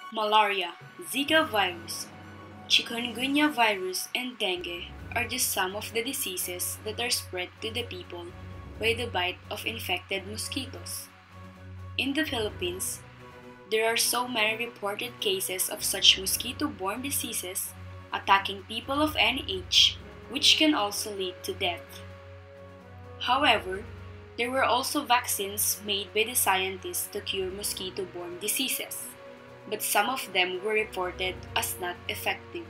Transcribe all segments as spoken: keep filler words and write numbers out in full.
Malaria, Zika virus, chikungunya virus, and dengue are just some of the diseases that are spread to the people by the bite of infected mosquitoes. In the Philippines, there are so many reported cases of such mosquito-borne diseases attacking people of any age, which can also lead to death. However, there were also vaccines made by the scientists to cure mosquito-borne diseases, but some of them were reported as not effective.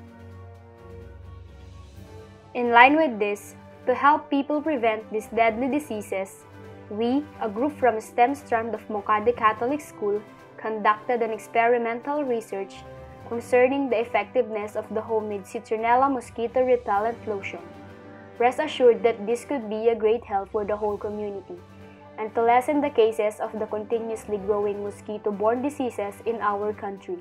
In line with this, to help people prevent these deadly diseases, we, a group from STEM strand of Moncade Catholic School, conducted an experimental research concerning the effectiveness of the homemade citronella mosquito repellent lotion. Rest assured that this could be a great help for the whole community and to lessen the cases of the continuously growing mosquito-borne diseases in our country.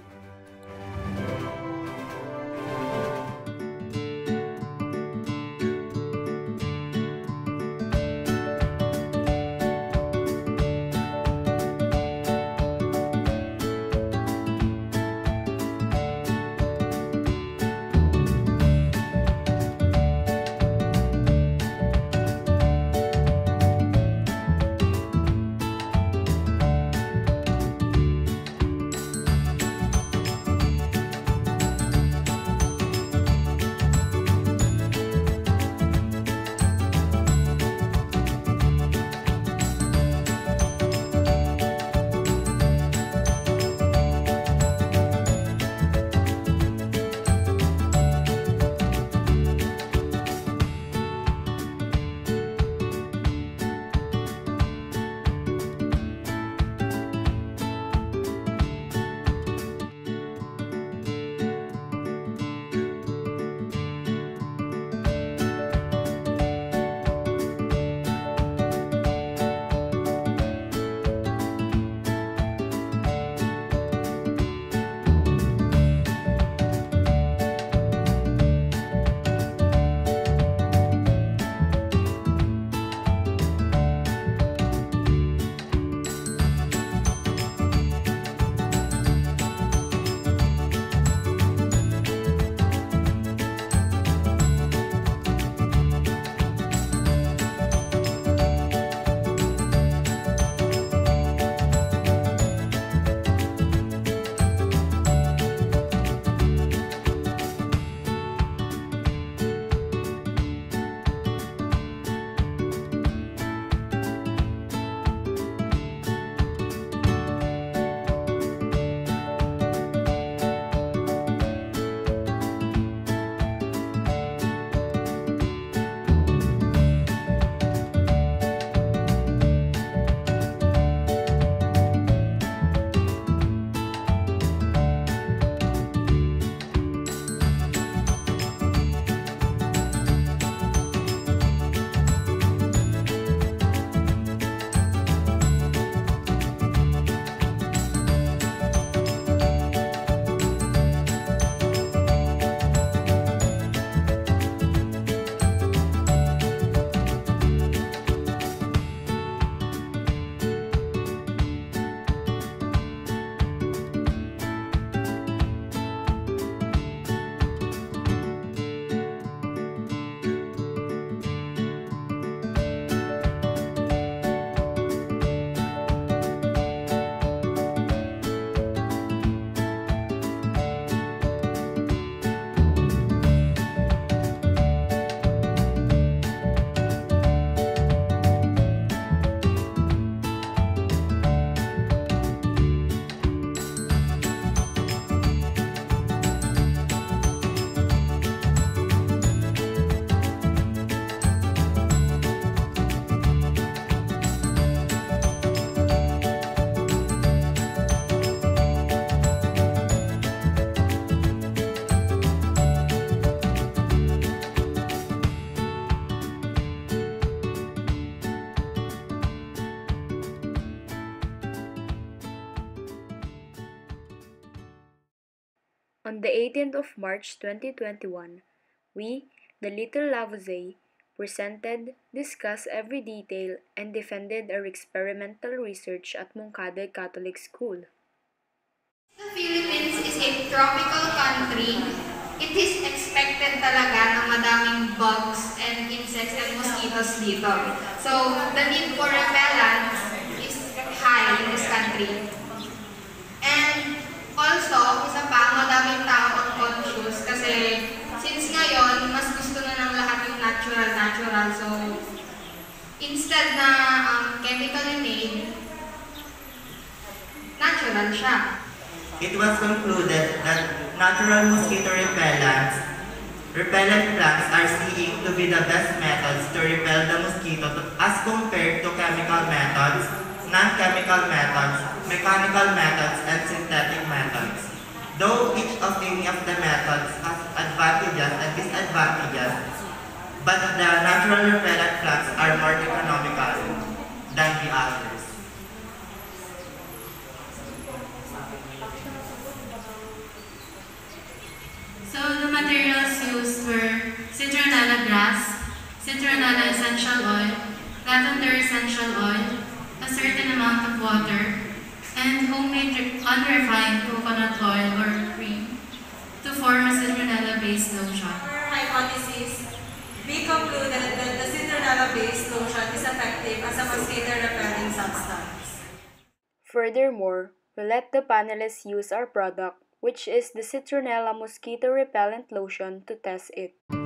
On the eighteenth of March twenty twenty-one, we, the Little Lavoisier, presented, discussed every detail, and defended our experimental research at Moncade Catholic School. The Philippine tropical country, it is expected talaga na madaming bugs and insects and mosquitoes dito. So, the need for repellent is high in this country. And also, isa pa, madaming tao unconscious kasi since ngayon, mas gusto na ng lahat yung natural-natural. So, instead na um, chemically made, natural siya. It was concluded that natural mosquito repellents, repellent plants are seen to be the best methods to repel the mosquito as compared to chemical methods, non-chemical methods, mechanical methods, and synthetic methods. Though each of any of the methods has advantages and disadvantages, but the natural repellent plants are more economical than the others. So the materials used were citronella grass, citronella essential oil, lavender essential oil, a certain amount of water, and homemade unrefined coconut oil or cream to form a citronella-based lotion. Our hypothesis, we concluded that the citronella-based lotion is effective as a mosquito-repelling substance. Furthermore, we let the panelists use our product, which is the Citronella Mosquito Repellent Lotion, to test it.